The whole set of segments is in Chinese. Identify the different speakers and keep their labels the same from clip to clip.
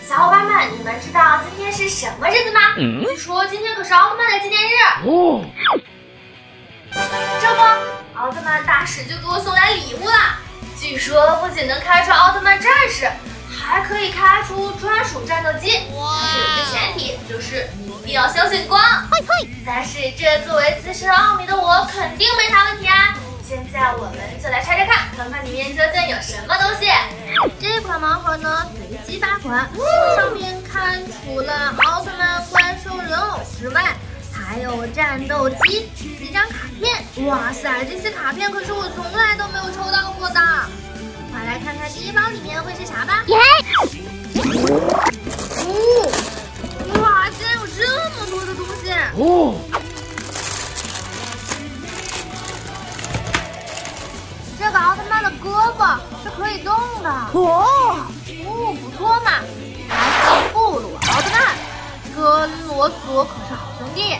Speaker 1: 小伙伴们，你们知道今天是什么日子吗？据说今天可是奥特曼的纪念日。哦，这不，奥特曼大使就给我送来礼物了。据说不仅能开出奥特曼战士，还可以开出专属战斗机。但是有一个前提，就是你一定要相信光。但是这作为资深奥迷的我，肯定没啥问题啊。现在我们就来拆拆看，看看里面究竟有什么东西。这款盲盒呢，随机8款，上面看除了奥特曼、怪兽、人偶之外，还有战斗机、几张卡片。哇塞，这些卡片可是我从来都没有抽到过的。快来看看第一包里面会是啥吧。哇，竟然有这么多的东西！这个奥特曼的胳膊是可以动的。不错嘛！还有布鲁奥特曼跟罗索可是好兄弟。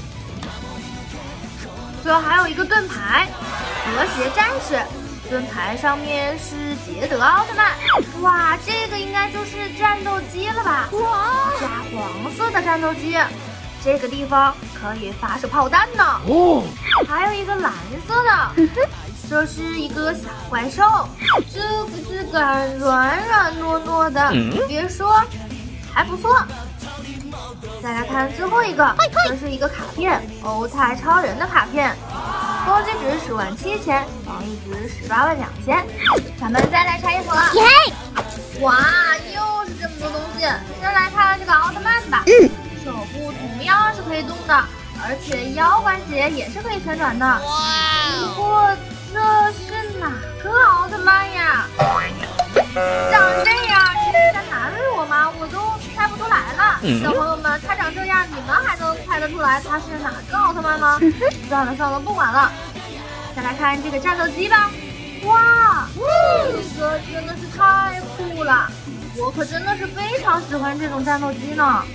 Speaker 1: 这还有一个盾牌，和谐战士。盾牌上面是捷德奥特曼。哇，这个应该就是战斗机了吧？加黄色的战斗机，这个地方可以发射炮弹呢。还有一个蓝色的。这是一个小怪兽，这个质感软软糯糯的，别说，还不错。再来看最后一个，这是一个卡片，欧泰超人的卡片，攻击值107000，防御值182000。咱们再来拆一盒。哇，又是这么多东西。先来看这个奥特曼吧，手部同样是可以动的，而且腰关节也是可以旋转的。不过这是哪个奥特曼呀？长这样，你是在难为我吗？我都猜不出来了。小朋友们，他长这样，你们还能猜得出来他是哪个奥特曼吗？算了，不管了。再来看这个战斗机吧。哇，这个真的是太酷了！我可真的是非常喜欢这种战斗机呢，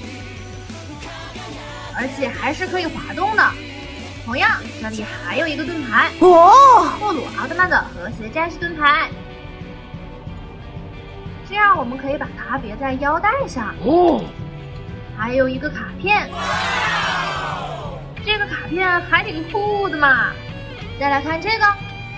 Speaker 1: 而且还是可以滑动的。同样，这里还有一个盾牌，布鲁奥特曼的和谐战士盾牌。这样我们可以把它别在腰带上。还有一个卡片，这个卡片还挺酷的嘛。再来看这个，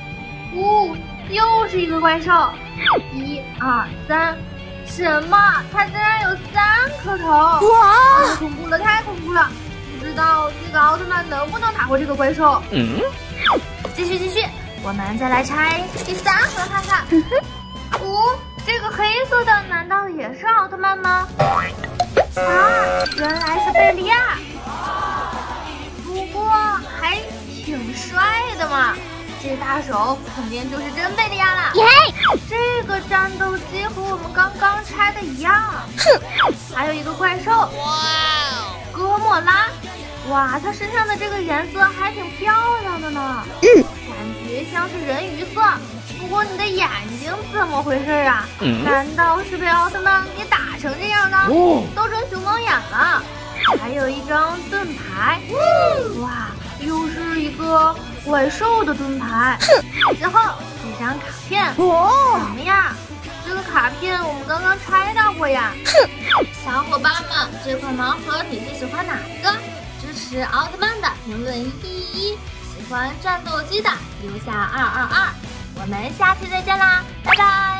Speaker 1: 又是一个怪兽，1、2、3，什么？它竟然有3颗头！太恐怖了，太恐怖了！不知道这个奥特曼能不能打过这个怪兽？继续，我们再来拆第3盒看看。这个黑色的难道也是奥特曼吗？原来是贝利亚，不过还挺帅的嘛。这大手肯定就是真贝利亚啦。这个战斗机和我们刚刚拆的一样。还有一个怪兽，哥莫拉。哇，它身上的这个颜色还挺漂亮的呢，感觉像是人鱼色。不过你的眼睛怎么回事啊？难道是被奥特曼给打成这样的？都成熊猫眼了。还有一张盾牌，哇，又是一个怪兽的盾牌。最后这张卡片，怎么样？这个卡片我们刚刚拆到过呀。小伙伴们，这款盲盒你最喜欢哪一个？支持奥特曼的评论111，喜欢战斗机的留下222。我们下期再见啦，拜拜。